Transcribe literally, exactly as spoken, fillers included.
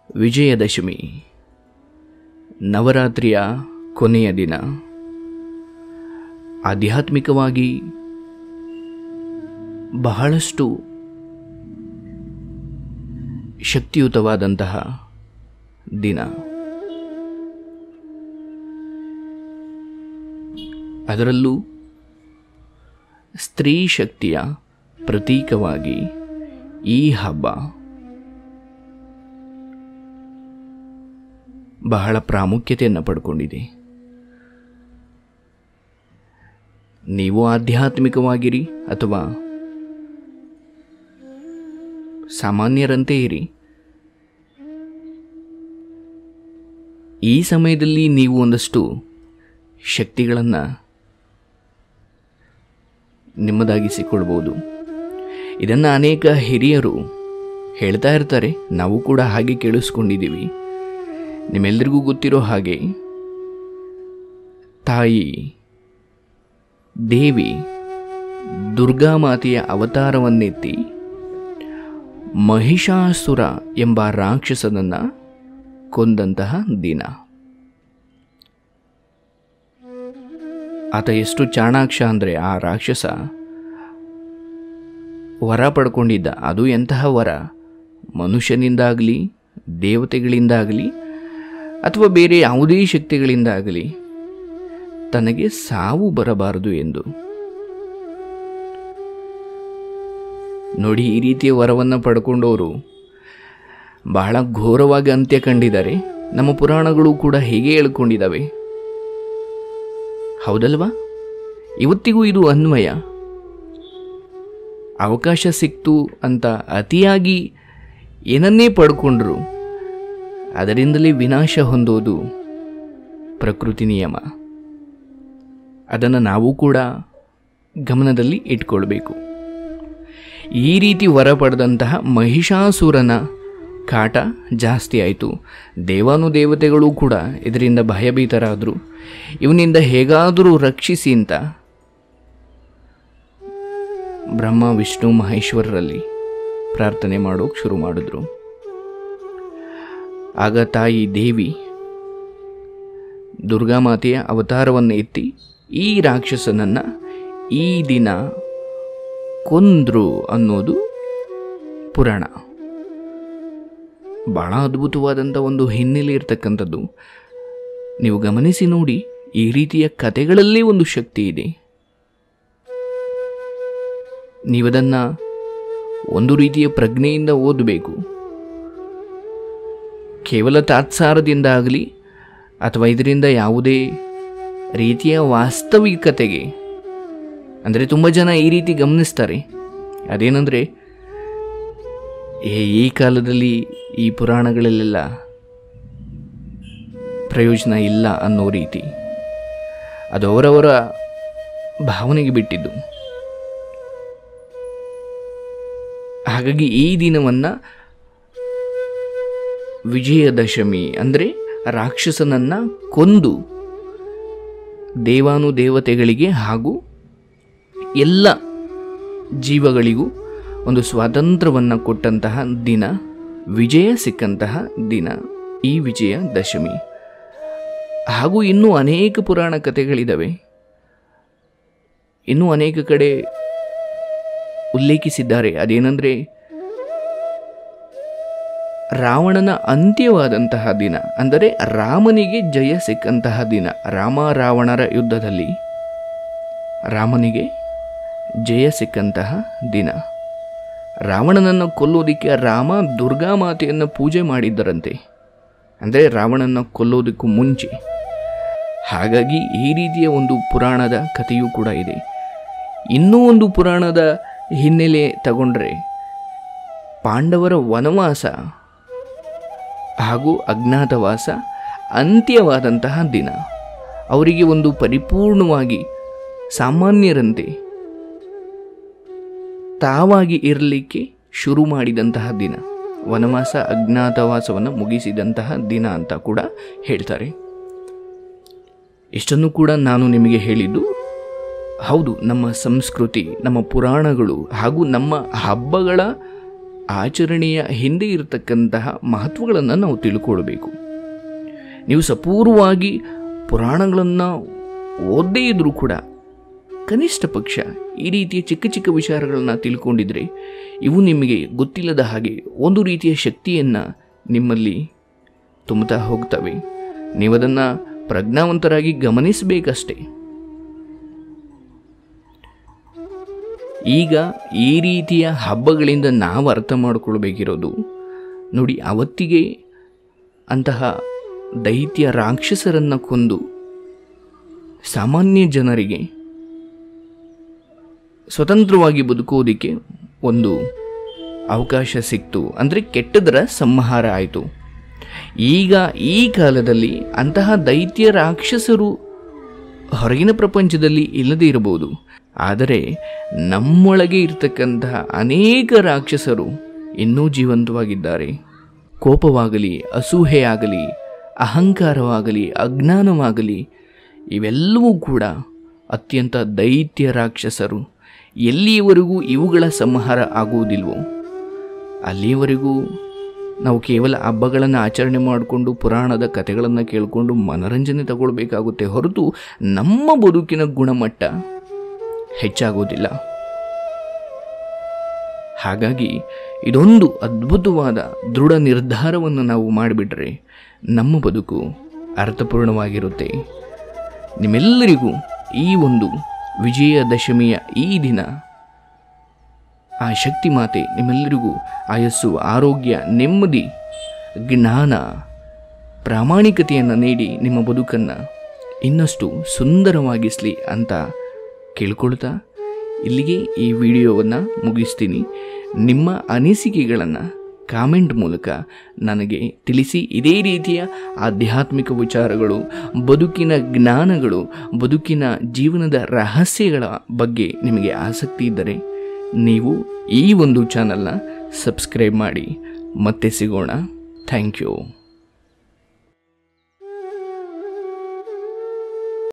ವಿಜಯದಶಮಿ ನವರಾತ್ರಿಯ ಕೊನೆಯ ದಿನ. ಆಧ್ಯಾತ್ಮಿಕವಾಗಿ ಬಹಳಷ್ಟು ಶಕ್ತಿಯುತವಾದಂತಹ ದಿನ. ಅದರಲ್ಲೂ ಸ್ತ್ರೀ ಶಕ್ತಿಯ ಪ್ರತೀಕವಾಗಿ ಈ ಹಬ್ಬ ಬಹಳ ಪ್ರಾಮುಖ್ಯತೆಯನ್ನು ಪಡ್ಕೊಂಡಿದೆ. ನೀವು ಆಧ್ಯಾತ್ಮಿಕವಾಗಿರಿ ಅಥವಾ ಸಾಮಾನ್ಯರಂತೆ ಇರಿ, ಈ ಸಮಯದಲ್ಲಿ ನೀವು ಒಂದಷ್ಟು ಶಕ್ತಿಗಳನ್ನು ನಿಮ್ಮದಾಗಿಸಿಕೊಳ್ಬೋದು. ಇದನ್ನು ಅನೇಕ ಹಿರಿಯರು ಹೇಳ್ತಾ ಇರ್ತಾರೆ, ನಾವು ಕೂಡ ಹಾಗೆ ಕೇಳಿಸ್ಕೊಂಡಿದ್ದೀವಿ. ನಿಮ್ಮೆಲ್ಲರಿಗೂ ಗೊತ್ತಿರೋ ಹಾಗೆ ತಾಯಿ ದೇವಿ ದುರ್ಗಾಮಾತೆಯ ಅವತಾರವನ್ನೆತ್ತಿ ಮಹಿಷಾಸುರ ಎಂಬ ರಾಕ್ಷಸನನ್ನು ಕೊಂದಂತಹ ದಿನ. ಆತ ಎಷ್ಟು ಚಾಣಾಕ್ಷ ಅಂದರೆ, ಆ ರಾಕ್ಷಸ ವರ ಪಡ್ಕೊಂಡಿದ್ದ. ಅದು ಎಂತಹ ವರ? ಮನುಷ್ಯನಿಂದಾಗಲಿ ದೇವತೆಗಳಿಂದಾಗಲಿ ಅಥವಾ ಬೇರೆ ಯಾವುದೇ ಶಕ್ತಿಗಳಿಂದಾಗಲಿ ತನಗೆ ಸಾವು ಬರಬಾರದು ಎಂದು. ನೋಡಿ, ಈ ರೀತಿಯ ವರವನ್ನು ಪಡ್ಕೊಂಡವರು ಬಹಳ ಘೋರವಾಗಿ ಅಂತ್ಯ ಕಂಡಿದ್ದಾರೆ. ನಮ್ಮ ಪುರಾಣಗಳು ಕೂಡ ಹೇಗೆ ಹೇಳ್ಕೊಂಡಿದ್ದಾವೆ, ಹೌದಲ್ವಾ? ಇವತ್ತಿಗೂ ಇದು ಅನ್ವಯ. ಅವಕಾಶ ಸಿಕ್ತು ಅಂತ ಅತಿಯಾಗಿ ಏನನ್ನೇ ಪಡ್ಕೊಂಡ್ರು ಅದರಿಂದಲೇ ವಿನಾಶ ಹೊಂದೋದು ಪ್ರಕೃತಿ ನಿಯಮ. ಅದನ್ನು ನಾವು ಕೂಡ ಗಮನದಲ್ಲಿ ಇಟ್ಕೊಳ್ಬೇಕು. ಈ ರೀತಿ ವರ ಪಡೆದಂತಹ ಮಹಿಷಾಸುರನ ಕಾಟ ಜಾಸ್ತಿ ಆಯಿತು. ದೇವಾನುದೇವತೆಗಳು ಕೂಡ ಇದರಿಂದ ಭಯಭೀತರಾದರು. ಇವನಿಂದ ಹೇಗಾದರೂ ರಕ್ಷಿಸಿ ಅಂತ ಬ್ರಹ್ಮ ವಿಷ್ಣು ಮಹೇಶ್ವರರಲ್ಲಿ ಪ್ರಾರ್ಥನೆ ಮಾಡೋಕೆ ಶುರು ಮಾಡಿದ್ರು. ಆಗ ತಾಯಿ ದೇವಿ ದುರ್ಗಾಮಾತೆಯ ಅವತಾರವನ್ನು ಎತ್ತಿ ಈ ರಾಕ್ಷಸನನ್ನು ಈ ದಿನ ಕೊಂದ್ರು ಅನ್ನೋದು ಪುರಾಣ. ಬಹಳ ಅದ್ಭುತವಾದಂಥ ಒಂದು ಹಿನ್ನೆಲೆ ಇರತಕ್ಕಂಥದ್ದು. ನೀವು ಗಮನಿಸಿ ನೋಡಿ, ಈ ರೀತಿಯ ಕಥೆಗಳಲ್ಲೇ ಒಂದು ಶಕ್ತಿ ಇದೆ. ನೀವದನ್ನು ಒಂದು ರೀತಿಯ ಪ್ರಜ್ಞೆಯಿಂದ ಓದಬೇಕು. ಕೇವಲ ತಾತ್ಸಾರದಿಂದ ಆಗಲಿ ಅಥವಾ ಇದರಿಂದ ಯಾವುದೇ ರೀತಿಯ ವಾಸ್ತವಿಕತೆಗೆ, ಅಂದರೆ ತುಂಬ ಜನ ಈ ರೀತಿ ಗಮನಿಸ್ತಾರೆ, ಅದೇನೆಂದರೆ ಈ ಕಾಲದಲ್ಲಿ ಈ ಪುರಾಣಗಳಲ್ಲೆಲ್ಲ ಪ್ರಯೋಜನ ಇಲ್ಲ ಅನ್ನೋ ರೀತಿ. ಅದು ಅವರವರ ಭಾವನೆಗೆ ಬಿಟ್ಟಿದ್ದು. ಹಾಗಾಗಿ ಈ ದಿನವನ್ನು ವಿಜಯದಶಮಿ ಅಂದರೆ ರಾಕ್ಷಸನನ್ನು ಕೊಂದು ದೇವಾನುದೇವತೆಗಳಿಗೆ ಹಾಗೂ ಎಲ್ಲ ಜೀವಗಳಿಗೂ ಒಂದು ಸ್ವಾತಂತ್ರ್ಯವನ್ನು ಕೊಟ್ಟಂತಹ ದಿನ, ವಿಜಯ ಸಿಕ್ಕಂತಹ ದಿನ ಈ ವಿಜಯದಶಮಿ. ಹಾಗೂ ಇನ್ನೂ ಅನೇಕ ಪುರಾಣ ಕಥೆಗಳಿದ್ದಾವೆ. ಇನ್ನೂ ಅನೇಕ ಕಡೆ ಉಲ್ಲೇಖಿಸಿದ್ದಾರೆ. ಅದೇನೆಂದರೆ ರಾವಣನ ಅಂತ್ಯವಾದಂತಹ ದಿನ, ಅಂದರೆ ರಾಮನಿಗೆ ಜಯ ಸಿಕ್ಕಂತಹ ದಿನ. ರಾಮ ರಾವಣರ ಯುದ್ಧದಲ್ಲಿ ರಾಮನಿಗೆ ಜಯ ಸಿಕ್ಕಂತಹ ದಿನ. ರಾವಣನನ್ನು ಕೊಲ್ಲೋದಕ್ಕೆ ರಾಮ ದುರ್ಗಾಮಾತೆಯನ್ನು ಪೂಜೆ ಮಾಡಿದ್ದರಂತೆ, ಅಂದರೆ ರಾವಣನ ಕೊಲ್ಲೋದಕ್ಕೂ ಮುಂಚೆ. ಹಾಗಾಗಿ ಈ ರೀತಿಯ ಒಂದು ಪುರಾಣದ ಕಥೆಯೂ ಕೂಡ ಇದೆ. ಇನ್ನೂ ಒಂದು ಪುರಾಣದ ಹಿನ್ನೆಲೆ ತಗೊಂಡ್ರೆ ಪಾಂಡವರ ವನವಾಸ ಹಾಗೂ ಅಜ್ಞಾತವಾಸ ಅಂತ್ಯವಾದಂತಹ ದಿನ. ಅವರಿಗೆ ಒಂದು ಪರಿಪೂರ್ಣವಾಗಿ ಸಾಮಾನ್ಯರಂತೆ ತಾವಾಗಿ ಇರಲಿಕ್ಕೆ ಶುರು ಮಾಡಿದಂತಹ ದಿನ, ವನವಾಸ ಅಜ್ಞಾತವಾಸವನ್ನು ಮುಗಿಸಿದಂತಹ ದಿನ ಅಂತ ಕೂಡ ಹೇಳ್ತಾರೆ. ಇಷ್ಟನ್ನು ಕೂಡ ನಾನು ನಿಮಗೆ ಹೇಳಿದ್ದು ಹೌದು, ನಮ್ಮ ಸಂಸ್ಕೃತಿ, ನಮ್ಮ ಪುರಾಣಗಳು ಹಾಗೂ ನಮ್ಮ ಹಬ್ಬಗಳ ಆಚರಣೆಯ ಹಿಂದೆ ಇರತಕ್ಕಂತಹ ಮಹತ್ವಗಳನ್ನು ನಾವು ತಿಳ್ಕೊಳ್ಬೇಕು. ನೀವು ಸಪೂರ್ವವಾಗಿ ಪುರಾಣಗಳನ್ನು ಓದದೇ ಇದ್ರೂ ಕೂಡ ಕನಿಷ್ಠ ಪಕ್ಷ ಈ ರೀತಿಯ ಚಿಕ್ಕ ಚಿಕ್ಕ ವಿಚಾರಗಳನ್ನು ತಿಳ್ಕೊಂಡಿದ್ರೆ ಇವು ನಿಮಗೆ ಗೊತ್ತಿಲ್ಲದ ಹಾಗೆ ಒಂದು ರೀತಿಯ ಶಕ್ತಿಯನ್ನು ನಿಮ್ಮಲ್ಲಿ ತುಂಬುತ್ತಾ ಹೋಗ್ತವೆ. ನೀವು ಅದನ್ನು ಪ್ರಜ್ಞಾವಂತರಾಗಿ ಗಮನಿಸಬೇಕಷ್ಟೇ. ಈಗ ಈ ರೀತಿಯ ಹಬ್ಬಗಳಿಂದ ನಾವು ಅರ್ಥ ಮಾಡಿಕೊಳ್ಬೇಕಿರೋದು, ನೋಡಿ, ಅವತ್ತಿಗೆ ಅಂತಹ ದೈತ್ಯ ರಾಕ್ಷಸರನ್ನು ಕೊಂದು ಸಾಮಾನ್ಯ ಜನರಿಗೆ ಸ್ವತಂತ್ರವಾಗಿ ಬದುಕೋದಕ್ಕೆ ಒಂದು ಅವಕಾಶ ಸಿಕ್ತು, ಅಂದರೆ ಕೆಟ್ಟದರ ಸಂಹಾರ ಆಯಿತು. ಈಗ ಈ ಕಾಲದಲ್ಲಿ ಅಂತಹ ದೈತ್ಯ ರಾಕ್ಷಸರು ಹೊರಗಿನ ಪ್ರಪಂಚದಲ್ಲಿ ಇಲ್ಲದೇ ಇರಬಹುದು, ಆದರೆ ನಮ್ಮೊಳಗೆ ಇರತಕ್ಕಂತಹ ಅನೇಕ ರಾಕ್ಷಸರು ಇನ್ನೂ ಜೀವಂತವಾಗಿದ್ದಾರೆ. ಕೋಪವಾಗಲಿ, ಅಸೂಹೆಯಾಗಲಿ, ಅಹಂಕಾರವಾಗಲಿ, ಅಜ್ಞಾನವಾಗಲಿ, ಇವೆಲ್ಲವೂ ಕೂಡ ಅತ್ಯಂತ ದೈತ್ಯ ರಾಕ್ಷಸರು. ಎಲ್ಲಿಯವರೆಗೂ ಇವುಗಳ ಸಂಹಾರ ಆಗುವುದಿಲ್ವೋ ಅಲ್ಲಿಯವರೆಗೂ ನಾವು ಕೇವಲ ಹಬ್ಬಗಳನ್ನು ಆಚರಣೆ ಮಾಡಿಕೊಂಡು ಪುರಾಣದ ಕಥೆಗಳನ್ನು ಕೇಳಿಕೊಂಡು ಮನರಂಜನೆ ತಗೊಳ್ಬೇಕಾಗುತ್ತೆ ಹೊರತು ನಮ್ಮ ಬದುಕಿನ ಗುಣಮಟ್ಟ ಹೆಚ್ಚಾಗೋದಿಲ್ಲ. ಹಾಗಾಗಿ ಇದೊಂದು ಅದ್ಭುತವಾದ ದೃಢ ನಿರ್ಧಾರವನ್ನು ನಾವು ಮಾಡಿಬಿಟ್ರೆ ನಮ್ಮ ಬದುಕು ಅರ್ಥಪೂರ್ಣವಾಗಿರುತ್ತೆ. ನಿಮ್ಮೆಲ್ಲರಿಗೂ ಈ ಒಂದು ವಿಜಯದಶಮಿಯ ಈ ದಿನ ಆ ಶಕ್ತಿ ಮಾತೆ ನಿಮ್ಮೆಲ್ಲರಿಗೂ ಆಯಸ್ಸು, ಆರೋಗ್ಯ, ನೆಮ್ಮದಿ, ಜ್ಞಾನ, ಪ್ರಾಮಾಣಿಕತೆಯನ್ನು ನೀಡಿ ನಿಮ್ಮ ಬದುಕನ್ನು ಇನ್ನಷ್ಟು ಸುಂದರವಾಗಿಸಲಿ ಅಂತ ಕೇಳ್ಕೊಳ್ತಾ ಇಲ್ಲಿಗೆ ಈ ವಿಡಿಯೋವನ್ನು ಮುಗಿಸ್ತೀನಿ. ನಿಮ್ಮ ಅನಿಸಿಕೆಗಳನ್ನು ಕಾಮೆಂಟ್ ಮೂಲಕ ನನಗೆ ತಿಳಿಸಿ. ಇದೇ ರೀತಿಯ ಆಧ್ಯಾತ್ಮಿಕ ವಿಚಾರಗಳು, ಬದುಕಿನ ಜ್ಞಾನಗಳು, ಬದುಕಿನ ಜೀವನದ ರಹಸ್ಯಗಳ ಬಗ್ಗೆ ನಿಮಗೆ ಆಸಕ್ತಿ ಇದ್ದರೆ ನೀವು ಈ ಒಂದು ಚಾನಲ್ನ ಸಬ್ಸ್ಕ್ರೈಬ್ ಮಾಡಿ. ಮತ್ತೆ ಸಿಗೋಣ. Thank you.